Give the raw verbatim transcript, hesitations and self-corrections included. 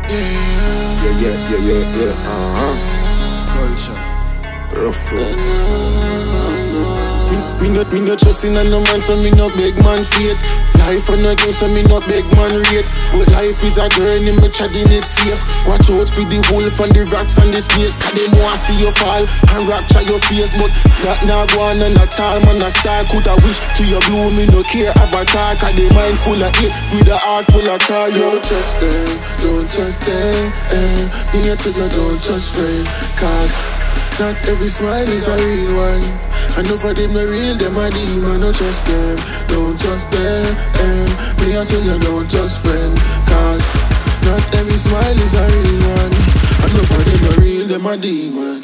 Yeah, yeah, yeah, yeah, yeah, uh-huh. Culture. Rough roots. Me, me not, me not trust in no man, so me not beg man fate. Life on a game, so me not beg man rate. But life is a journey, me treading it safe. Watch out for the wolf and the rats and the snakes, cause them want see you fall and rapture your face. But that nah go on and at all, man, a star could a wish to your blue, me no care avatar. Cause the mind full of hate, with a heart full of car. Don't trust them, don't trust them, eh. Me a tell you don't trust friend, cause not every smile is a real one. I know for them the real, them a demon. Don't trust them, don't trust them, eh. Me I tell you don't trust friend, cause not every smile is a real one. I know for them the real, them a demon.